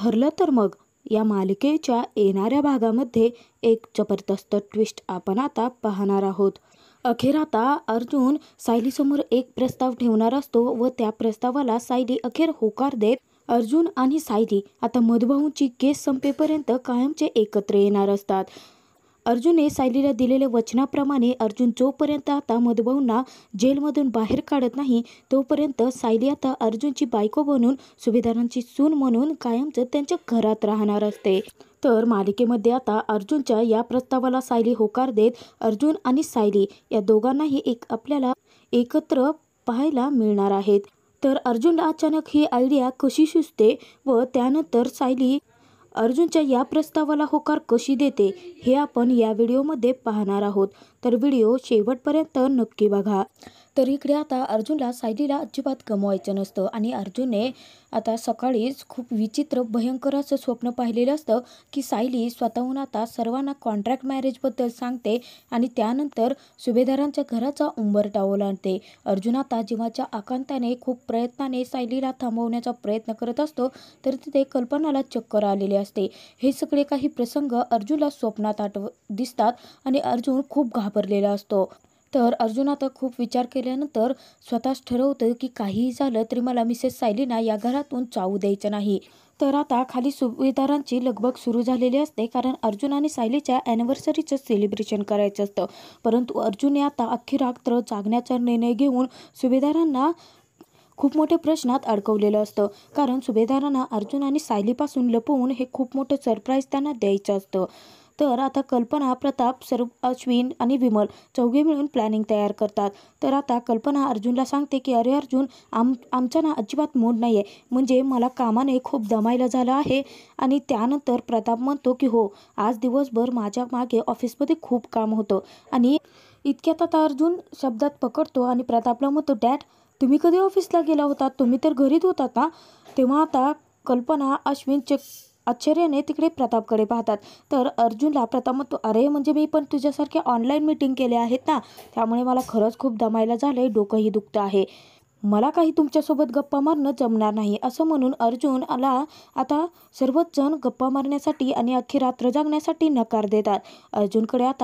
ठरलं तर मग या मालिकेच्या येणाऱ्या भागामध्ये एक जबरदस्त ट्विस्ट आपण आता पाहणार आहोत। अखेर आता अर्जुन सायलीसमोर एक प्रस्ताव ठेवणार असतो व त्या प्रस्तावाला सायली अखेर होकार देत अर्जुन आणि सायली आता मधुभाऊंची केस संपेपर्यंत कायमचे एकत्र येणार असतात। अर्जुनने सायलीला दिलेल्या वचनाप्रमाणे अर्जुन जोपर्यंत आता मधुभाऊंना जेलमधून बाहेर काढत नाही तोपर्यंत सायली आता अर्जुनची बायको बनून सुभेदारांची सून म्हणून कायमच त्यांच्या घरात राहणार असते। तर मालिकेमध्ये आता अर्जुनच्या या प्रस्तावाला सायली होकार देत अर्जुन आणि सायली या दोघांनाही आपल्याला एकत्र पाहायला मिळणार आहेत। तर अर्जुनला अचानक ही आयडिया कशी सुचते व त्यानंतर सायली अर्जुनच्या या प्रस्तावाला होकार कशी देते हे आपण या व्हिडिओमध्ये पाहणार आहोत। तर व्हिडिओ शेवटपर्यंत नक्की बघा। तर इकडे आता अर्जुनला सायलीला अजिबात गमवायचं नसतं आणि अर्जुनने आता सकाळीच खूप विचित्र भयंकर असं स्वप्न पाहिलेलं असतं की सायली स्वतःहून आता सर्वांना कॉन्ट्रॅक्ट मॅरेजबद्दल सांगते आणि त्यानंतर सुभेदारांच्या घराचा उंबरठा ओलांडते। अर्जुन आता जीवाच्या आकांताने खूप प्रयत्नाने सायलीला थांबवण्याचा प्रयत्न करत असतो तर तिथे कल्पनाला चक्कर आलेले असते। हे सगळे काही प्रसंग अर्जुनला स्वप्नात दिसतात आणि अर्जुन खूप घाबरलेला असतो। तर अर्जुन आता खूप विचार केल्यानंतर स्वतःच ठरवतं की काहीही झालं तरी मला मिसेस सायलीना या घरातून जाऊ द्यायचं नाही। तर आता खाली सुभेदारांची लगबग सुरू झालेली असते कारण अर्जुन आणि सायलीच्या ॲनिव्हर्सरीचं सेलिब्रेशन करायचं असतं। परंतु अर्जुनने आता अख्खी रात्र जागण्याचा निर्णय घेऊन सुभेदारांना खूप मोठ्या प्रश्नात अडकवलेलं असतं कारण सुभेदारांना अर्जुन आणि सायलीपासून लपवून हे खूप मोठं सरप्राईज त्यांना द्यायचं असतं। तर आता कल्पना, प्रताप, अश्विन आणि विमल चौघे मिळून प्लॅनिंग तयार करतात। तर आता कल्पना अर्जुनला सांगते की अरे अर्जुन, आमचा ना अजिबात मूड नाही आहे, म्हणजे मला कामाने खूप दमायला झालं आहे। आणि त्यानंतर प्रताप म्हणतो की हो, आज दिवसभर माझ्या मागे ऑफिसमध्ये खूप काम होतं। आणि इतक्यात आता अर्जुन शब्दात पकडतो आणि प्रतापला म्हणतो, डॅड तुम्ही कधी ऑफिसला गेला होता? तुम्ही तर घरीच होतात ना? तेव्हा आता कल्पना, अश्विनचे आश्चर्याने तिकडे प्रतापकडे पाहतात। तर अर्जुनला प्रताप म्हणतो, अरे म्हणजे मी पण तुझ्यासारख्या ऑनलाईन मीटिंग केल्या आहेत ना, त्यामुळे मला खरंच खूप दमायला झालंय, डोकंही दुखतं आहे, मला काही तुमच्यासोबत गप्पा मारणं जमणार नाही। असं म्हणून अर्जुन आता सर्वच जण गप्पा मारण्यासाठी आणि अख्खी रात्र जागण्यासाठी नकार देतात। अर्जुनकडे आता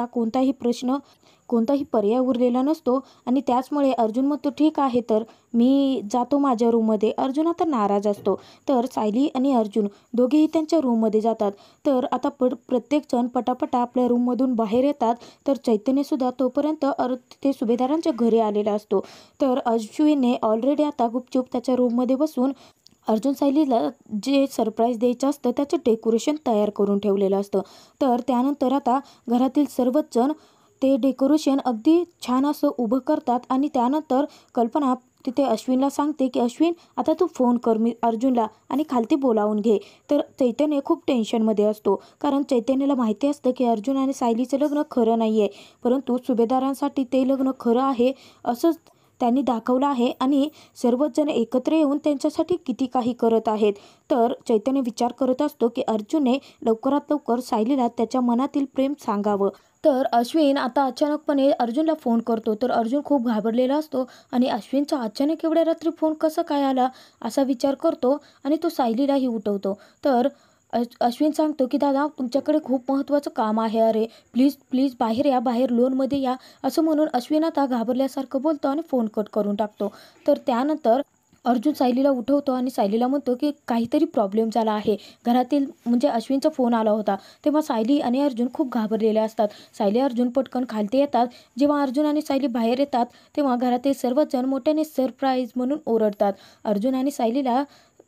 कोणताही पर्याय उरलेला नसतो आणि त्याचमुळे अर्जुन म्हणतो ठीक आहे तर मी जातो माझ्या रूममध्ये। अर्जुन आता नाराज असतो। तर सायली आणि अर्जुन दोघेही त्यांच्या रूममध्ये जातात। तर आता प्रत्येकजण पटापटा आपल्या रूममधून बाहेर येतात। तर चैतन्यसुद्धा तोपर्यंत ते सुभेदारांच्या घरी आलेला असतो। तर अश्विनने ऑलरेडी आता गुपचूप त्याच्या रूममध्ये बसून अर्जुन सायलीला जे सरप्राईज द्यायचं असतं त्याचं डेकोरेशन तयार करून ठेवलेलं असतं। तर त्यानंतर आता घरातील सर्वच जण ते डेकोरेशन अगदी छान असं उभं करतात आणि त्यानंतर कल्पना तिथे अश्विनला सांगते की अश्विन आता तू फोन कर अर्जुनला आणि खालती बोलावून घे। तर चैतन्य खूप टेन्शनमध्ये असतो कारण चैतन्याला माहिती असतं की अर्जुन आणि सायलीचं लग्न खरं नाही आहे, परंतु सुभेदारांसाठी ते लग्न खरं आहे असं त्यांनी दाखवलं आहे आणि सर्वच जण एकत्र येऊन त्यांच्यासाठी किती काही करत आहेत। तर चैतन्य विचार करत असतो की अर्जुनने लवकरात लवकर सायलीला त्याच्या मनातील प्रेम सांगावं। तर अश्विन आता अचानकपणे अर्जुनला फोन करतो। तर अर्जुन खूप घाबरलेला असतो आणि अश्विनचा अचानक एवढ्या रात्री फोन कसा काय आला असा विचार करतो आणि तो सायलीलाही उठवतो। तर अश्विन सांगतो की दादा तुमच्याकडे खूप महत्त्वाचं काम आहे, अरे प्लीज प्लीज बाहेर या, बाहेर लोनमध्ये या। असं म्हणून अश्विन आता घाबरल्यासारखं बोलतो आणि फोन कट करून टाकतो। तर त्यानंतर अर्जुन सायलीला उठवतो आणि सायलीला म्हणतो की काहीतरी प्रॉब्लेम झाला आहे घरातील, म्हणजे अश्विनचा फोन आला होता। तेव्हा सायली आणि अर्जुन खूप घाबरलेले असतात। सायली अर्जुन पटकन खालती येतात। जेव्हा अर्जुन आणि सायली बाहेर येतात तेव्हा घरातील सर्वच जण मोठ्याने सरप्राईज म्हणून ओरडतात। अर्जुन आणि सायलीला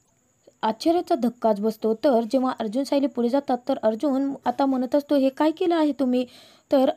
आश्चर्याचा धक्काच बसतो। तर जेव्हा अर्जुन सायली पुढे जातात तर अर्जुन आता म्हणत असतो, हे काय केलं आहे तुम्ही? तर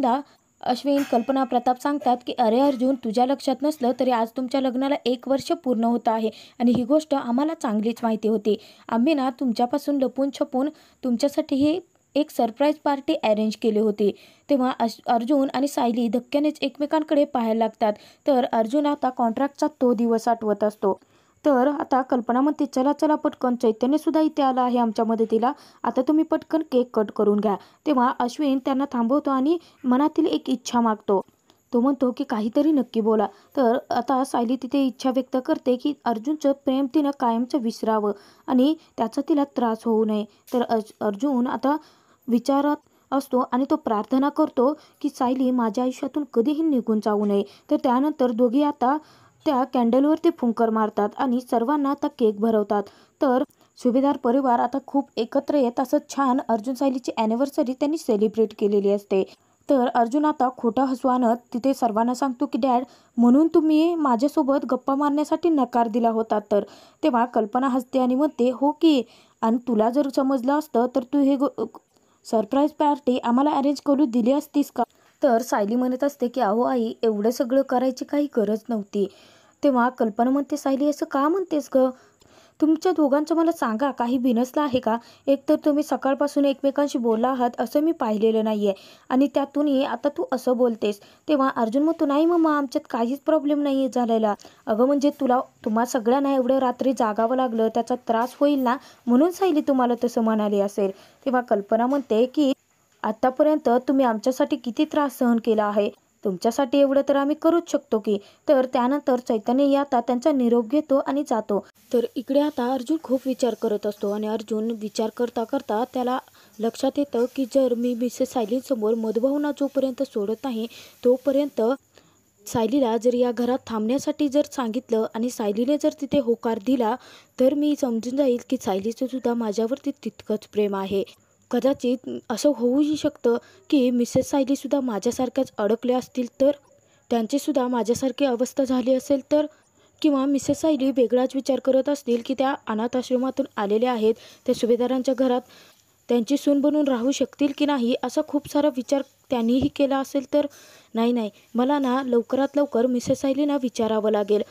अश्विन, कल्पना, प्रताप सांगतात की अरे अर्जुन, तुझ्या लक्षात नसलं तरी आज तुमच्या लग्नाला 1 वर्ष पूर्ण होत आहे आणि ही गोष्ट आम्हाला चांगलीच माहिती होती। आम्ही ना तुमच्यापासून लपून छपून तुमच्यासाठी ही एक सरप्राईज पार्टी अरेंज केली होती। तेव्हा अर्जुन आणि सायली धक्क्यानेच एकमेकांकडे पाहायला लागतात। तर अर्जुन आता कॉन्ट्रॅक्टचा तो दिवस आठवत असतो। तर आता कल्पना म्हणते, चला चला पटकन, चैतन्यसुद्धा इथे आला आहे आमच्या मदतीला, आता तुम्ही पटकन केक कट करून घ्या। तेव्हा अश्विन त्यांना थांबवतो आणि मनातील एक इच्छा मागतो। तो म्हणतो की काहीतरी नक्की बोला. तर आता सायली तिथे इच्छा व्यक्त करते की अर्जुनचं प्रेम तिनं कायमचं विसरावं आणि त्याचा तिला त्रास होऊ नये. तर अर्जुन आता विचारात असतो आणि तो प्रार्थना करतो की सायली माझ्या आयुष्यातून कधीही निघून जाऊ नये. तर त्यानंतर दोघी आता त्या कॅन्डलवरती फुंकर मारतात आणि सर्वांना आता केक भरवतात. तर सुभेदार परिवार आता खूप एकत्र येत असं छान अर्जुन सायलीची ॲनिव्हर्सरी त्यांनी सेलिब्रेट केलेली असते. तर अर्जुन आता खोटं हसू आणत तिथे सर्वांना सांगतो की डॅड, म्हणून तुम्ही माझ्यासोबत गप्पा मारण्यासाठी नकार दिला होता. तर तेव्हा कल्पना हसते आणि म्हणते हो की, आणि तुला जर समजलं असतं तर तू हे सरप्राईज पार्टी आम्हाला अरेंज करून दिली असतीस का. तर सायली म्हणत असते की अहो आई, एवढं सगळं करायची काही गरज नव्हती. तेव्हा कल्पना म्हणते सायली असं का म्हणतेस ग, तुमच्या दोघांचं मला सांगा, काही बिनसलं आहे का. एकतर तुम्ही सकाळपासून एकमेकांशी बोलला आहात असं मी पाहिलेलं नाही आहे आणि त्यातूनही आता तू असं बोलतेस. तेव्हा अर्जुन म्हणतो नाही मम्मा, आमच्यात काहीच प्रॉब्लेम नाही आहे झालेला. अगं म्हणजे तुम्हा सगळ्यांना एवढं रात्री जागावं लागलं, त्याचा त्रास होईल ना, म्हणून सायली तुम्हाला तसं म्हणाली असेल. तेव्हा कल्पना म्हणते की आतापर्यंत तुम्ही आमच्यासाठी किती त्रास सहन केला आहे, तुमच्यासाठी एवढं तर आम्ही करूच शकतो की. तर त्यानंतर चैतन्य आता त्यांचा निरोप घेतो आणि जातो. तर इकडे आता अर्जुन खूप विचार करत असतो आणि अर्जुन विचार करता करता त्याला लक्षात येतं की जर मी मिसेस सायलीसमोर मधुभावना जोपर्यंत सोडत नाही तोपर्यंत सायलीला जर या घरात थांबण्यासाठी जर सांगितलं आणि सायलीने जर तिथे होकार दिला तर मी समजून जाईल की सायलीचं सुद्धा माझ्यावरती तितकंच प्रेम आहे. कदाचित असं होऊही शकतं की मिसेस सायलीसुद्धा माझ्यासारख्याच अडकल्या असतील तर, त्यांचीसुद्धा माझ्यासारखी अवस्था झाली असेल तर, किंवा मिसेस सायली वेगळाच विचार करत असतील की त्या अनाथ आश्रमातून आलेल्या आहेत, त्या सुभेदारांच्या घरात त्यांची सून बनून राहू शकतील की नाही, असा खूप सारा विचार त्यांनीही केला असेल तर. नाही, मला ना लवकरात लवकर मिसेस सायलींना विचारावं लागेल.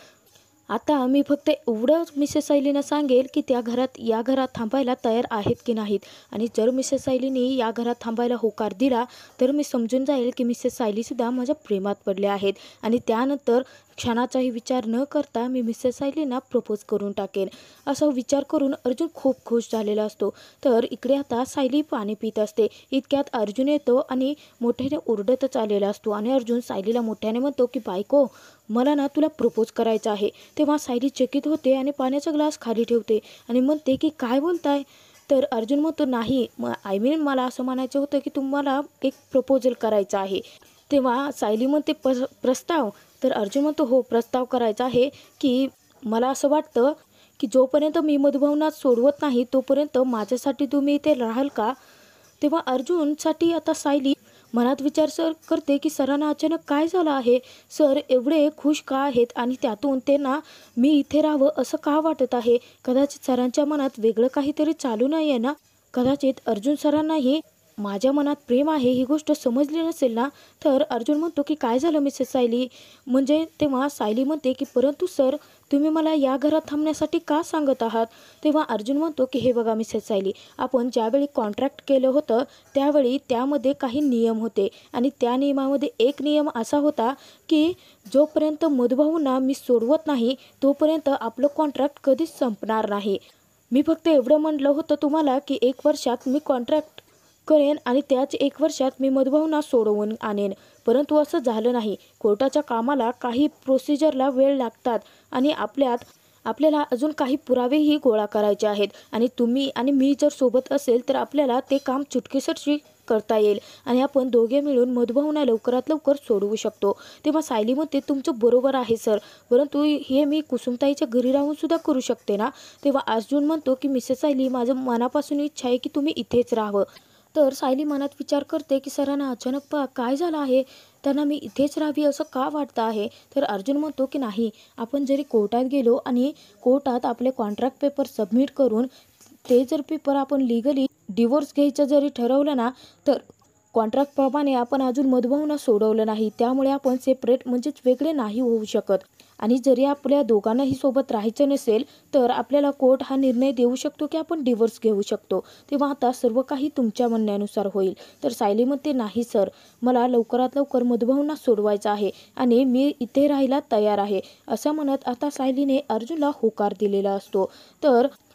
आता मी फक्त एवढंच मिसेस सायलींना सांगेल की त्या या घरात थांबायला तयार आहेत की नाहीत, आणि जर मिसेस सायलींनी या घरात थांबायला होकार दिला तर मी समजून जाईल की मिसेस सायलीसुद्धा माझ्या प्रेमात पडल्या आहेत, आणि त्यानंतर क्षणाचाही विचार न करता मी मिसेस सायलींना प्रपोज करून टाकेन. असा विचार करून अर्जुन खूप खुश झालेला असतो. तर इकडे आता सायली पाणी पित असते. इतक्यात अर्जुन येतो आणि मोठ्याने ओरडतच आलेला असतो आणि अर्जुन सायलीला मोठ्याने म्हणतो की बायको, मला ना तुला प्रपोज करायचं आहे. तेव्हा सायली चकित होते आणि पाण्याचा ग्लास खाली ठेवते आणि म्हणते की काय बोलताय. तर अर्जुन म्हणतो नाही, मला असं म्हणायचं होतं की तुम्हाला एक प्रपोजल करायचं आहे. तेव्हा सायली म्हणते प्रस्ताव. तर अर्जुन म्हणतो हो, प्रस्ताव करायचा आहे की मला असं वाटतं की जोपर्यंत मी मधुभावना सोडवत नाही तोपर्यंत माझ्यासाठी तुम्ही इथे राहाल का. तेव्हा अर्जुनसाठी आता सायली मनात विचार करते की सरांना अचानक काय झालं आहे, सर एवढे खुश का आहेत आणि त्यातून त्यांना मी इथे राहावं असं का वाटत आहे. कदाचित सरांच्या मनात वेगळं काहीतरी चालू नाही आहे ना, कदाचित अर्जुन सरांनाही माझ्या मनात प्रेम आहे ही गोष्ट समजली नसेल ना. तर अर्जुन म्हणतो की काय झालं मिसेस सायली, म्हणजे तेव्हा सायली म्हणते की परंतु सर तुम्ही मला या घरात थांबण्यासाठी का सांगत आहात. तेव्हा अर्जुन म्हणतो की हे बघा मिसेस सायली, आपण ज्यावेळी कॉन्ट्रॅक्ट केलं होतं त्यावेळी त्यामध्ये काही नियम होते आणि त्या नियमामध्ये एक नियम असा होता की जोपर्यंत मधुभाऊंना मी सोडवत नाही तोपर्यंत आपलं कॉन्ट्रॅक्ट कधीच संपणार नाही. मी फक्त एवढं म्हणलं होतं तुम्हाला की 1 वर्षात मी कॉन्ट्रॅक्ट करेन आणि त्याच 1 वर्षात मी मधुभाऊंना सोडवून आणेन, परंतु असं झालं नाही. कोर्टाच्या कामाला काही प्रोसिजरला वेळ लागतात आणि आपल्याला अजून काही पुरावेही गोळा करायचे आहेत, आणि तुम्ही आणि मी जर सोबत असेल तर आपल्याला ते काम चुटकीसरशी करता येईल आणि आपण दोघे मिळून मधुभाऊंना लवकरात लवकर सोडवू शकतो. तेव्हा सायली म्हणते तुमचं बरोबर आहे सर, परंतु हे मी कुसुमताईच्या घरी राहून सुद्धा करू शकते ना. तेव्हा अर्जुन म्हणतो की मिसेस सायली, माझं मनापासून इच्छा आहे की तुम्ही इथेच राहावं. तर सायली मनात विचार करते की सरांना अचानक काय झालं आहे, त्यांना मी इथेच राहावी असं का वाटतं आहे. तर अर्जुन म्हणतो की नाही, आपण जरी कोर्टात गेलो आणि कोर्टात आपले कॉन्ट्रॅक्ट पेपर सबमिट करून ते जर पेपर आपण लिगली डिवोर्स घ्यायचं जरी ठरवलं ना, तर कॉन्ट्रॅक्टप्रमाणे आपण अजून मधुभाऊंना सोडवलं नाही, त्यामुळे आपण सेपरेट म्हणजेच वेगळे नाही होऊ शकत. आणि जरी आपल्या दोघांनाही सोबत राहायचं नसेल तर आपल्याला कोर्ट हा निर्णय देऊ शकतो की आपण डिवोर्स घेऊ शकतो. तेव्हा आता सर्व काही तुमच्या म्हणण्यानुसार होईल. तर सायली म्हणते नाही सर, मला लवकरात लवकर मधुभाऊंना सोडवायचं आहे आणि मी इथे राहायला तयार आहे. असं म्हणत आता सायलीने अर्जुनला होकार दिलेला असतो. तर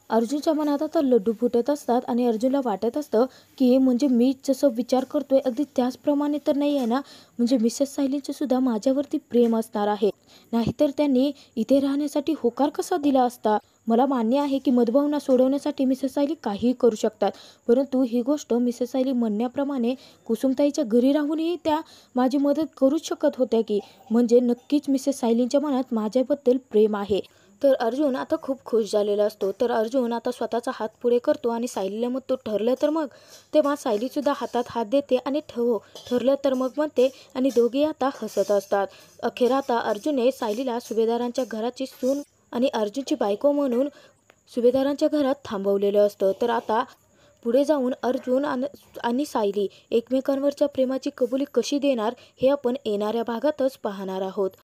अर्जुनच्या मनात आता लड्डू फुटत असतात आणि अर्जुनला वाटत असतं की म्हणजे मी जसं विचार करतोय अगदी त्याचप्रमाणे तर नाही आहे ना, म्हणजे मिसेस सायलीचे सुद्धा माझ्यावरती प्रेम असणार आहे, नाहीतर त्यांनी इथे राहण्यासाठी होकार कसा दिला असता. मला मान्य आहे की मधुभावना सोडवण्यासाठी मिसेस सायली काहीही करू शकतात, परंतु ही गोष्ट मिसेस सायली म्हणण्याप्रमाणे कुसुमताईच्या घरी राहूनही त्या माझी मदत करूच शकत होत्या की, म्हणजे नक्कीच मिसेस सायलींच्या मनात माझ्याबद्दल प्रेम आहे. तर अर्जुन आता खूप खुश झालेला असतो. तर अर्जुन आता स्वतःचा हात पुढे करतो आणि सायलीला मग तो ठरलं तर मग, तेव्हा सायलीसुद्धा हातात हात देते आणि ठरलं तर मग म्हणते आणि दोघे आता हसत असतात. अखेर आता अर्जुनने सायलीला सुभेदारांच्या घराची सून आणि अर्जुनची बायको म्हणून सुभेदारांच्या घरात थांबवलेलं असतं. तर आता पुढे जाऊन अर्जुन आणि सायली एकमेकांवरच्या प्रेमाची कबुली कशी देणार हे आपण येणाऱ्या भागातच पाहणार आहोत.